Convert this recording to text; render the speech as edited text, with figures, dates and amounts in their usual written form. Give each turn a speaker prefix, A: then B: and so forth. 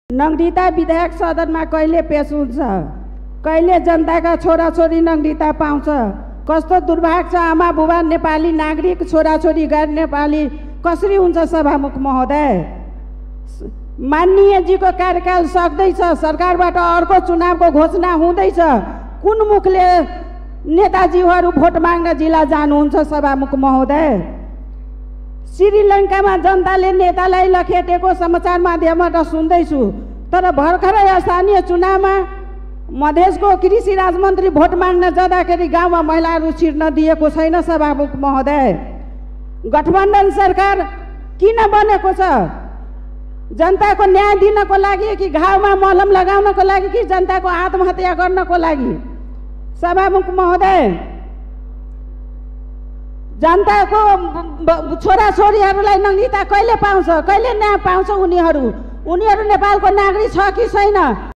A: नगदिता विधायक सदनमा कहिले पेश हुन्छ? कहिले जनताका छोराछोरी नगदिता पाउँछ? कस्तो दुर्भाग्य छ। आमा बुबा नेपाली नागरिक, छोराछोरी गैर नेपाली कसरी हुन्छ सभामुख महोदय? माननीयजीको कार्यकाल सक्दैछ, सरकारबाट अर्को चुनावको घोषणा हुँदैछ। कुन मुखले नेताजीहरू भोट माग्न जिल्ला जानुहुन्छ सभामुख महोदय? श्रीलङ्कामा जनताले नेतालाई लखेटेको समाचार माध्यमबाट सुन्दैछु, तर भर्खरै स्थानीय चुनावमा मधेसको कृषि राज्यमन्त्री भोट माग्न जाँदाखेरि गाउँमा महिलाहरू छिर्न दिएको छैन सभामुख महोदय। गठबन्धन सरकार किन बनेको छ? जनताको न्याय दिनको लागि कि घाउमा मलम लगाउनको लागि कि जनताको आत्महत्या गर्नको लागि? सभामुख महोदय, जनताको छोराछोरीहरूलाई नगदिता कहिले पाउँछ? कहिले न्याय पाउँछ? उनीहरू नेपालको नागरिक छ कि छैन?